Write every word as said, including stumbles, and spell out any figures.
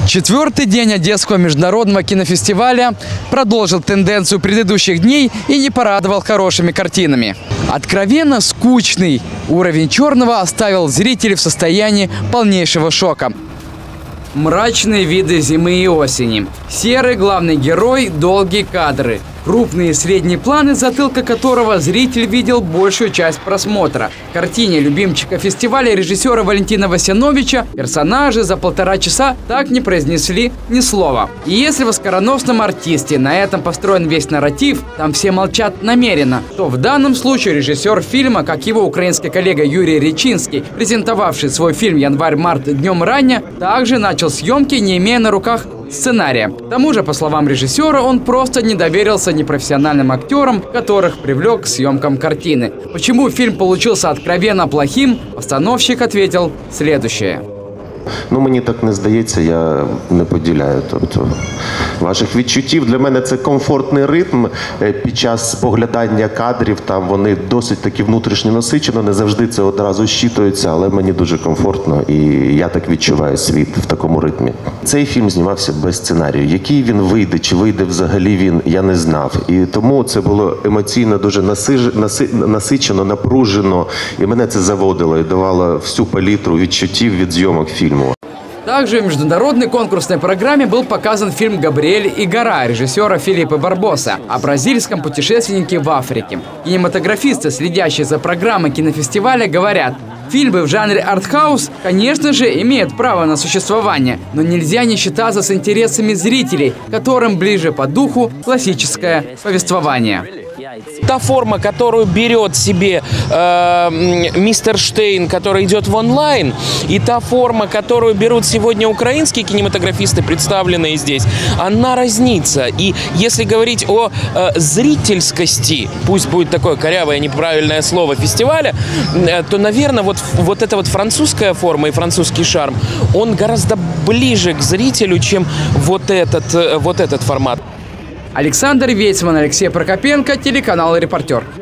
Четвертый день Одесского международного кинофестиваля продолжил тенденцию предыдущих дней и не порадовал хорошими картинами. Откровенно скучный уровень черного оставил зрителей в состоянии полнейшего шока. Мрачные виды зимы и осени. Серый главный герой, долгие кадры. Крупные и средние планы, затылка которого зритель видел большую часть просмотра. В картине любимчика фестиваля режиссера Валентина Васяновича персонажи за полтора часа так не произнесли ни слова. И если в оскароносном артисте на этом построен весь нарратив, там все молчат намеренно, то в данном случае режиссер фильма, как его украинский коллега Юрий Речинский, презентовавший свой фильм «Январь-март днем ранее», также начал съемки, не имея на руках сценария. К тому же, по словам режиссера, он просто не доверился непрофессиональным актерам, которых привлек к съемкам картины. Почему фильм получился откровенно плохим, постановщик ответил следующее. Ну, мені так не здається, я не поділяю. Тобто, ваших відчуттів. Для мене це комфортний ритм. Під час поглядання кадрів там вони досить таки внутрішньо насичено, не завжди це одразу щитується, але мені дуже комфортно і я так відчуваю світ в такому ритмі. Цей фільм знімався без сценарію. Який він вийде, чи вийде взагалі він, я не знав. І тому це було емоційно дуже насичено, напружено, і мене це заводило і давало всю палітру відчуттів від зйомок фільму. Также в международной конкурсной программе был показан фильм «Габриэль и гора» режиссера Филиппа Барбоса о бразильском путешественнике в Африке. Кинематографисты, следящие за программой кинофестиваля, говорят, фильмы в жанре артхаус, конечно же, имеют право на существование, но нельзя не считаться с интересами зрителей, которым ближе по духу классическое повествование. Та форма, которую берет себе э, мистер Штейн, который идет в онлайн, и та форма, которую берут сегодня украинские кинематографисты, представленные здесь, она разнится. И если говорить о э, зрительскости, пусть будет такое корявое неправильное слово, фестиваля, э, то, наверное, вот, вот эта вот французская форма и французский шарм, он гораздо ближе к зрителю, чем вот этот, э, вот этот формат. Александр Вейцман, Алексей Прокопенко, телеканал «Репортер».